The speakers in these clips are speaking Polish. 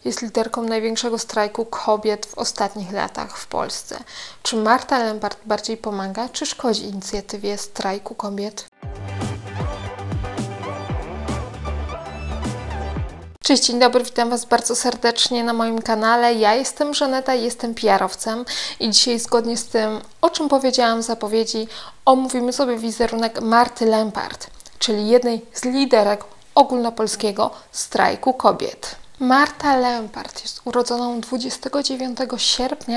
jest liderką największego strajku kobiet w ostatnich latach w Polsce. Czy Marta Lempart bardziej pomaga, czy szkodzi inicjatywie strajku kobiet? Cześć, dzień dobry, witam Was bardzo serdecznie na moim kanale. Ja jestem Żaneta, jestem PR-owcem i dzisiaj zgodnie z tym, o czym powiedziałam w zapowiedzi, omówimy sobie wizerunek Marty Lempart, czyli jednej z liderek ogólnopolskiego strajku kobiet. Marta Lempart jest urodzoną 29 sierpnia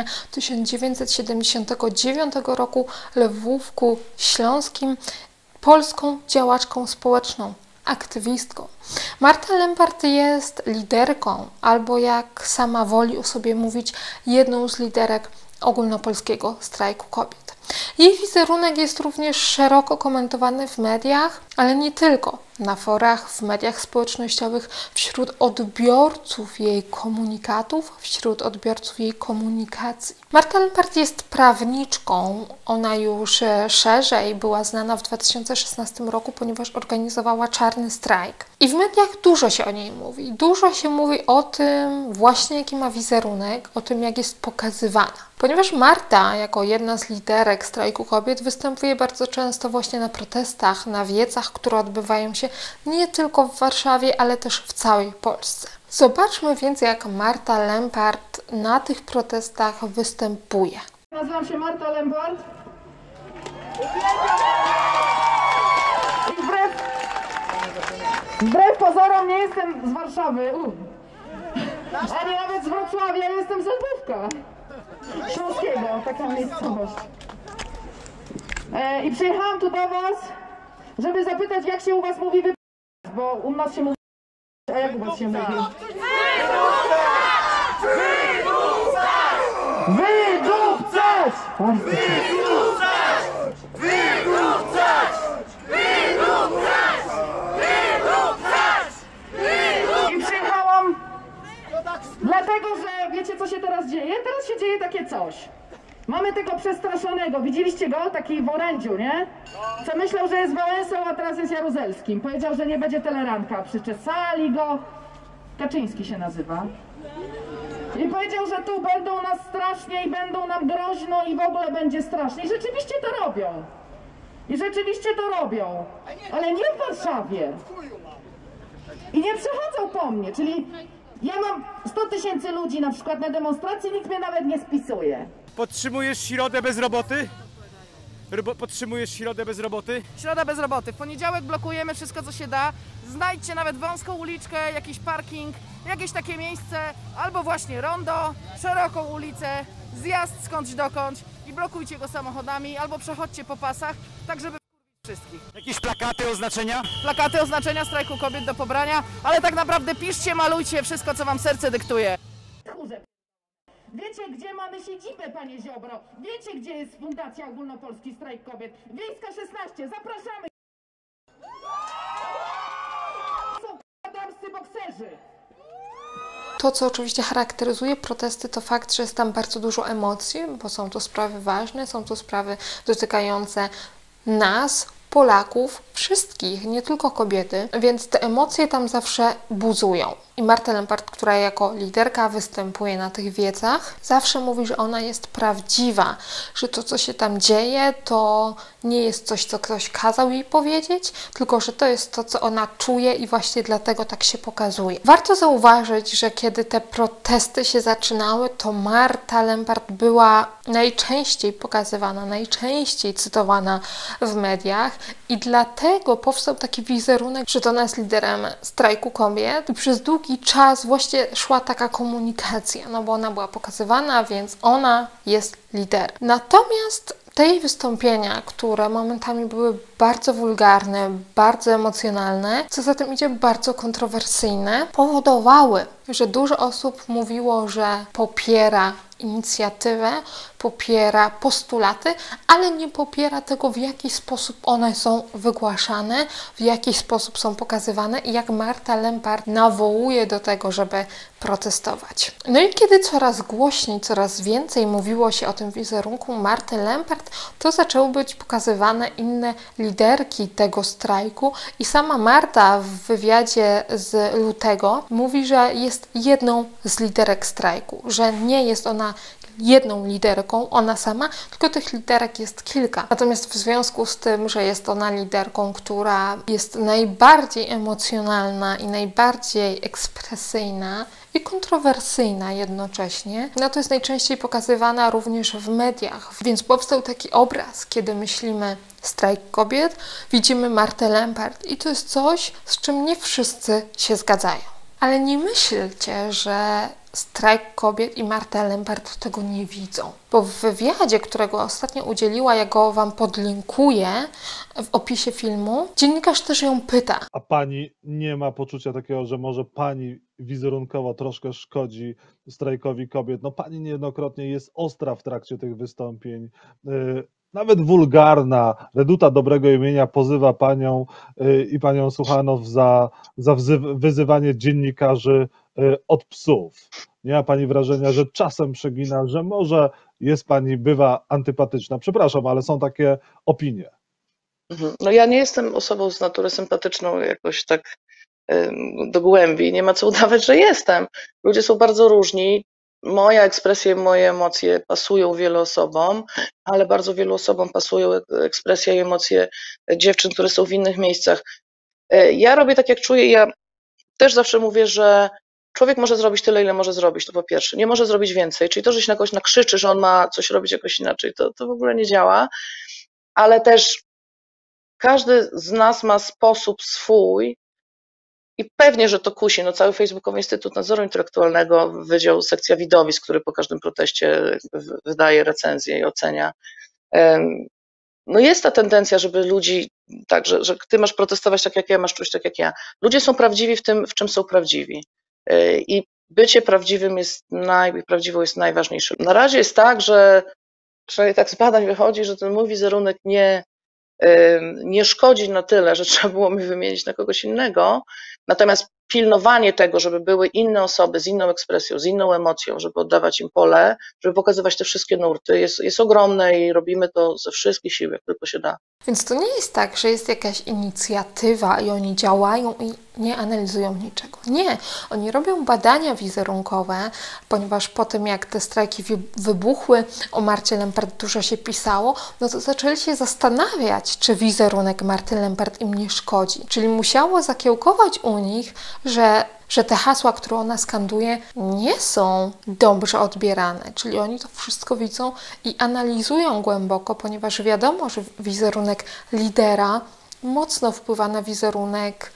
1979 roku w Lwówku Śląskim, polską działaczką społeczną, aktywistką. Marta Lempart jest liderką, albo jak sama woli o sobie mówić, jedną z liderek ogólnopolskiego strajku kobiet. Jej wizerunek jest również szeroko komentowany w mediach, ale nie tylko. Na forach, w mediach społecznościowych, wśród odbiorców jej komunikatów, wśród odbiorców jej komunikacji. Marta Lempart jest prawniczką. Ona już szerzej była znana w 2016 roku, ponieważ organizowała czarny strajk. I w mediach dużo się o niej mówi. Dużo się mówi o tym właśnie, jaki ma wizerunek, o tym, jak jest pokazywana. Ponieważ Marta, jako jedna z liderek strajku kobiet, występuje bardzo często właśnie na protestach, na wiecach, które odbywają się nie tylko w Warszawie, ale też w całej Polsce. Zobaczmy więc, jak Marta Lempart na tych protestach występuje. Nazywam się Marta Lempart. Wbrew pozorom nie jestem z Warszawy, ani nawet z Wrocławia, jestem z Lwówka Śląskiego, taka miejscowość. I przyjechałam tu do Was, żeby zapytać, jak się u Was mówi bo u nas się mówi, a jak u Was się mówi? Wydupcać! I przyjechałam dlatego, że wiecie, co się teraz dzieje? Teraz się dzieje takie coś. Mamy tego przestraszonego, widzieliście go? Taki w orędziu, nie? Co myślał, że jest Wałęsą, a teraz jest Jaruzelskim. Powiedział, że nie będzie teleranka. Przyczesali go. Kaczyński się nazywa. I powiedział, że tu będą nas strasznie i będą nam groźno i w ogóle będzie strasznie. I rzeczywiście to robią. I rzeczywiście to robią. Ale nie w Warszawie. I nie przychodzą po mnie, czyli ja mam 100 000 ludzi na przykład na demonstracji, nikt mnie nawet nie spisuje. Podtrzymujesz środę bez roboty? Podtrzymujesz środę bez roboty? Środa bez roboty. W poniedziałek blokujemy wszystko, co się da. Znajdźcie nawet wąską uliczkę, jakiś parking, jakieś takie miejsce, albo właśnie rondo, szeroką ulicę, zjazd skądś dokądś i blokujcie go samochodami, albo przechodźcie po pasach, tak żeby wszystkich. Jakieś plakaty, oznaczenia? Plakaty, oznaczenia strajku kobiet do pobrania, ale tak naprawdę piszcie, malujcie wszystko, co wam serce dyktuje. Tchórze. Wiecie, gdzie mamy siedzibę, panie Ziobro? Wiecie, gdzie jest Fundacja Ogólnopolski Strajk Kobiet? Wiejska 16, zapraszamy! Są damscy bokserzy! To, co oczywiście charakteryzuje protesty, to fakt, że jest tam bardzo dużo emocji, bo są to sprawy ważne, są to sprawy dotykające nas, Polaków, wszystkich, nie tylko kobiety, więc te emocje tam zawsze buzują. I Marta Lempart, która jako liderka występuje na tych wiecach, zawsze mówi, że ona jest prawdziwa, że to, co się tam dzieje, to nie jest coś, co ktoś kazał jej powiedzieć, tylko że to jest to, co ona czuje i właśnie dlatego tak się pokazuje. Warto zauważyć, że kiedy te protesty się zaczynały, to Marta Lempart była najczęściej pokazywana, najczęściej cytowana w mediach i dlatego powstał taki wizerunek, że to ona jest liderem strajku kobiet i przez długi czas właśnie szła taka komunikacja, no bo ona była pokazywana, więc ona jest liderem. Natomiast te jej wystąpienia, które momentami były bardzo wulgarne, bardzo emocjonalne, co za tym idzie bardzo kontrowersyjne, powodowały, że dużo osób mówiło, że popiera inicjatywę, popiera postulaty, ale nie popiera tego, w jaki sposób one są wygłaszane, w jaki sposób są pokazywane i jak Marta Lempart nawołuje do tego, żeby protestować. No i kiedy coraz głośniej, coraz więcej mówiło się o tym wizerunku Marty Lempart, to zaczęły być pokazywane inne liderki tego strajku i sama Marta w wywiadzie z lutego mówi, że jest jedną z liderek strajku, że nie jest ona jedną liderką, ona sama, tylko tych liderek jest kilka. Natomiast w związku z tym, że jest ona liderką, która jest najbardziej emocjonalna i najbardziej ekspresyjna i kontrowersyjna jednocześnie, no to jest najczęściej pokazywana również w mediach. Więc powstał taki obraz, kiedy myślimy strajk kobiet, widzimy Martę Lempart i to jest coś, z czym nie wszyscy się zgadzają. Ale nie myślcie, że strajk kobiet i Marta Lempart tego nie widzą. Bo w wywiadzie, którego ostatnio udzieliła, ja go Wam podlinkuję w opisie filmu, dziennikarz też ją pyta. A pani nie ma poczucia takiego, że może pani wizerunkowo troszkę szkodzi strajkowi kobiet? No pani niejednokrotnie jest ostra w trakcie tych wystąpień, nawet wulgarna, reduta dobrego imienia pozywa panią i panią Suchanow za wyzywanie dziennikarzy od psów. Nie ma pani wrażenia, że czasem przegina, że może jest pani, bywa antypatyczna? Przepraszam, ale są takie opinie. No ja nie jestem osobą z natury sympatyczną jakoś tak do głębi. Nie ma co udawać, że jestem. Ludzie są bardzo różni. Moja ekspresja i moje emocje pasują wielu osobom, ale bardzo wielu osobom pasują ekspresja i emocje dziewczyn, które są w innych miejscach. Ja robię tak, jak czuję. Ja też zawsze mówię, że człowiek może zrobić tyle, ile może zrobić, to po pierwsze. Nie może zrobić więcej, czyli to, że się na kogoś nakrzyczy, że on ma coś robić jakoś inaczej, to w ogóle nie działa, ale też każdy z nas ma sposób swój i pewnie, że to kusi. No, cały Facebookowy Instytut Nadzoru Intelektualnego, Wydział, sekcja widowisk, który po każdym proteście wydaje recenzję i ocenia. No jest ta tendencja, żeby ludzi, tak, że ty masz protestować tak jak ja, masz czuć tak jak ja. Ludzie są prawdziwi w tym, w czym są prawdziwi. I bycie prawdziwym prawdziwą jest najważniejsze. Na razie jest tak, że przynajmniej tak z badań wychodzi, że ten mój wizerunek nie szkodzi na tyle, że trzeba było mnie wymienić na kogoś innego, natomiast pilnowanie tego, żeby były inne osoby z inną ekspresją, z inną emocją, żeby oddawać im pole, żeby pokazywać te wszystkie nurty, jest ogromne i robimy to ze wszystkich sił, jak tylko się da. Więc to nie jest tak, że jest jakaś inicjatywa i oni działają i nie analizują niczego. Nie, oni robią badania wizerunkowe, ponieważ po tym, jak te strajki wybuchły, o Marcie Lempart dużo się pisało, no to zaczęli się zastanawiać, czy wizerunek Marty Lempart im nie szkodzi. Czyli musiało zakiełkować u nich, że te hasła, które ona skanduje, nie są dobrze odbierane. Czyli oni to wszystko widzą i analizują głęboko, ponieważ wiadomo, że wizerunek lidera mocno wpływa na wizerunek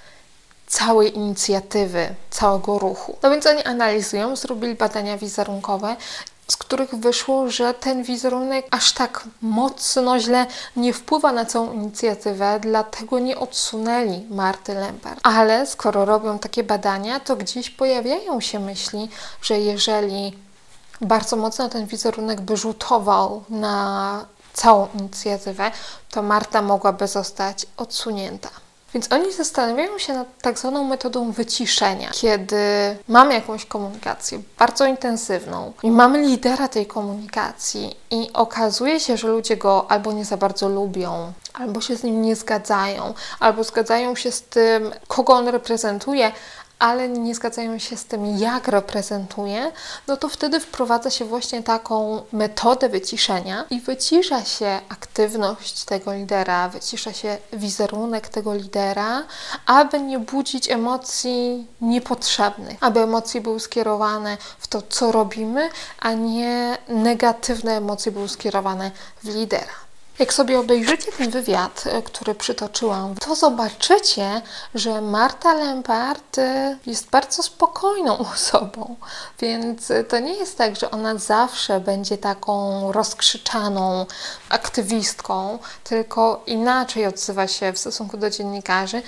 całej inicjatywy, całego ruchu. No więc oni analizują, zrobili badania wizerunkowe, z których wyszło, że ten wizerunek aż tak mocno źle nie wpływa na całą inicjatywę, dlatego nie odsunęli Marty Lempart. Ale skoro robią takie badania, to gdzieś pojawiają się myśli, że jeżeli bardzo mocno ten wizerunek by rzutował na całą inicjatywę, to Marta mogłaby zostać odsunięta. Więc oni zastanawiają się nad tak zwaną metodą wyciszenia. Kiedy mamy jakąś komunikację bardzo intensywną i mamy lidera tej komunikacji i okazuje się, że ludzie go albo nie za bardzo lubią, albo się z nim nie zgadzają, albo zgadzają się z tym, kogo on reprezentuje, ale nie zgadzają się z tym, jak reprezentuje, no to wtedy wprowadza się właśnie taką metodę wyciszenia i wycisza się aktywność tego lidera, wycisza się wizerunek tego lidera, aby nie budzić emocji niepotrzebnych, aby emocje były skierowane w to, co robimy, a nie negatywne emocje były skierowane w lidera. Jak sobie obejrzycie ten wywiad, który przytoczyłam, to zobaczycie, że Marta Lempart jest bardzo spokojną osobą, więc to nie jest tak, że ona zawsze będzie taką rozkrzyczaną aktywistką, tylko inaczej odzywa się w stosunku do dziennikarzy,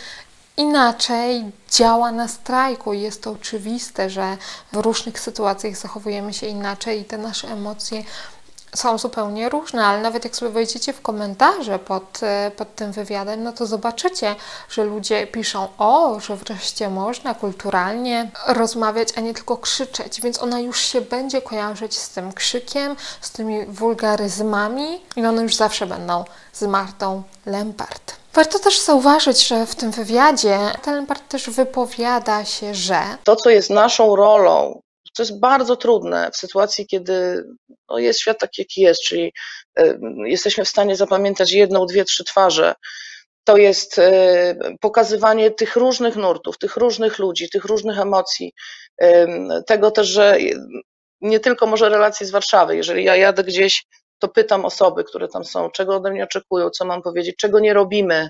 inaczej działa na strajku. Jest to oczywiste, że w różnych sytuacjach zachowujemy się inaczej i te nasze emocje są zupełnie różne, ale nawet jak sobie wejdziecie w komentarze pod tym wywiadem, no to zobaczycie, że ludzie piszą, że wreszcie można kulturalnie rozmawiać, a nie tylko krzyczeć, więc ona już się będzie kojarzyć z tym krzykiem, z tymi wulgaryzmami i one już zawsze będą z Martą Lempart. Warto też zauważyć, że w tym wywiadzie Marta Lempart też wypowiada się, że To, co jest naszą rolą, to jest bardzo trudne w sytuacji, kiedy no, jest świat taki, jaki jest, czyli jesteśmy w stanie zapamiętać 1, 2, 3 twarze. To jest pokazywanie tych różnych nurtów, tych różnych ludzi, tych różnych emocji. Tego też, że nie tylko może relacje z Warszawy. Jeżeli ja jadę gdzieś, to pytam osoby, które tam są, czego ode mnie oczekują, co mam powiedzieć, czego nie robimy.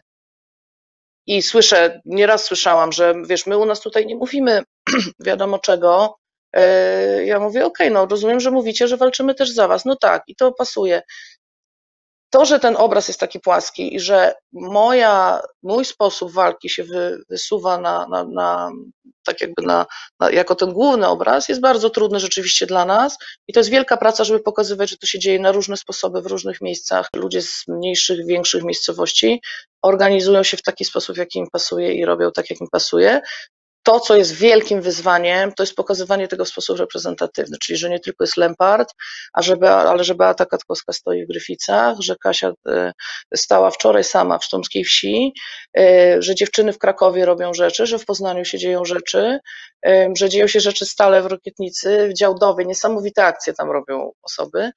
I nieraz słyszałam, że wiesz, my u nas tutaj nie mówimy wiadomo czego. Ja mówię, okej, no rozumiem, że mówicie, że walczymy też za was. No tak, i to pasuje. To, że ten obraz jest taki płaski i że mój sposób walki się wysuwa tak jakby jako ten główny obraz, jest bardzo trudny rzeczywiście dla nas i to jest wielka praca, żeby pokazywać, że to się dzieje na różne sposoby, w różnych miejscach. Ludzie z mniejszych, większych miejscowości organizują się w taki sposób, jaki im pasuje i robią tak, jak im pasuje. To, co jest wielkim wyzwaniem, to jest pokazywanie tego w sposób reprezentatywny, czyli że nie tylko jest Lempart, ale że Beata Katkowska stoi w Gryficach, że Kasia stała wczoraj sama w Sztumskiej Wsi, że dziewczyny w Krakowie robią rzeczy, że w Poznaniu się dzieją rzeczy, że dzieją się rzeczy stale w Rokietnicy, w Działdowie, niesamowite akcje tam robią osoby.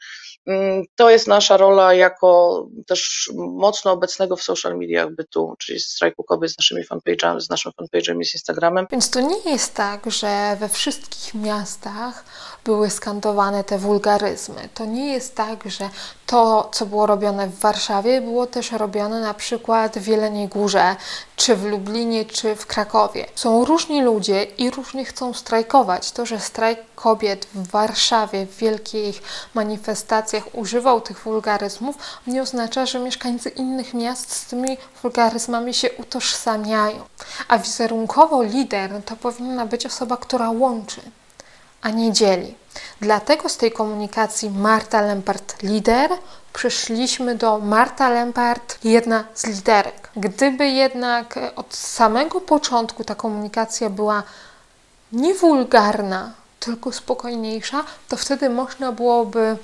To jest nasza rola jako też mocno obecnego w social mediach bytu, czyli Strajku Kobiet z naszymi fanpage'ami, z naszym fanpage'em i z Instagramem. Więc to nie jest tak, że we wszystkich miastach były skandowane te wulgaryzmy. To nie jest tak, że to, co było robione w Warszawie, było też robione na przykład w Jeleniej Górze, czy w Lublinie, czy w Krakowie. Są różni ludzie i różnie chcą strajkować. To, że strajk kobiet w Warszawie w wielkich manifestacjach używał tych wulgaryzmów, nie oznacza, że mieszkańcy innych miast z tymi wulgaryzmami się utożsamiają. A wizerunkowo lider to powinna być osoba, która łączy, a nie dzieli. Dlatego z tej komunikacji Marta Lempart lider przeszliśmy do Marta Lempart jedna z liderek. Gdyby jednak od samego początku ta komunikacja była nie wulgarna, tylko spokojniejsza, to wtedy można byłoby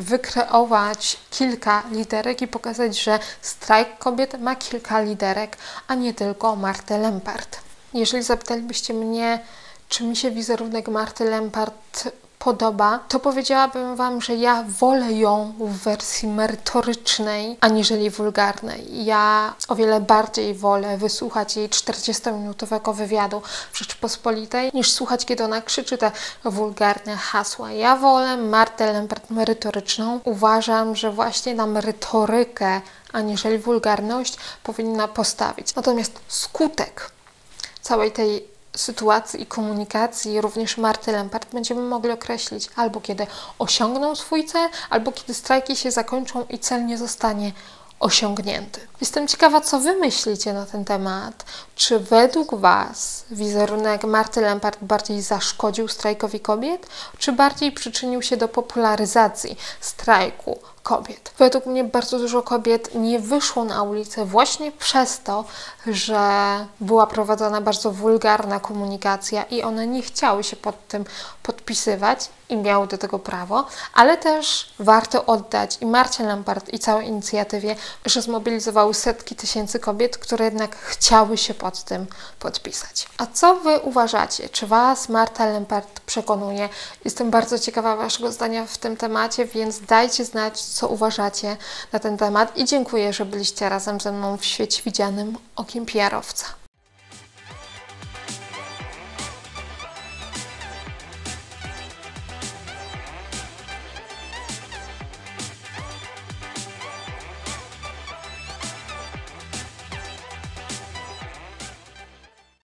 wykreować kilka liderek i pokazać, że strajk kobiet ma kilka liderek, a nie tylko Martę Lempart. Jeżeli zapytalibyście mnie, czy mi się wizerunek Marty Lempart podoba, to powiedziałabym Wam, że ja wolę ją w wersji merytorycznej, aniżeli wulgarnej. Ja o wiele bardziej wolę wysłuchać jej 40-minutowego wywiadu w Rzeczpospolitej, niż słuchać, kiedy ona krzyczy te wulgarne hasła. Ja wolę Martę Lempart merytoryczną. Uważam, że właśnie na merytorykę, aniżeli wulgarność, powinna postawić. Natomiast skutek całej tej sytuacji i komunikacji również Marty Lempart będziemy mogli określić albo kiedy osiągną swój cel, albo kiedy strajki się zakończą i cel nie zostanie osiągnięty. Jestem ciekawa, co Wy myślicie na ten temat. Czy według Was wizerunek Marty Lempart bardziej zaszkodził strajkowi kobiet, czy bardziej przyczynił się do popularyzacji strajku kobiet? Według mnie bardzo dużo kobiet nie wyszło na ulicę właśnie przez to, że była prowadzona bardzo wulgarna komunikacja i one nie chciały się pod tym podpisywać i miały do tego prawo, ale też warto oddać i Marcie Lempart i całej inicjatywie, że zmobilizowały setki tysięcy kobiet, które jednak chciały się pod tym podpisać. A co Wy uważacie? Czy Was Marta Lempart przekonuje? Jestem bardzo ciekawa Waszego zdania w tym temacie, więc dajcie znać, co uważacie na ten temat i dziękuję, że byliście razem ze mną w Świecie Widzianym Okiem PR-owca.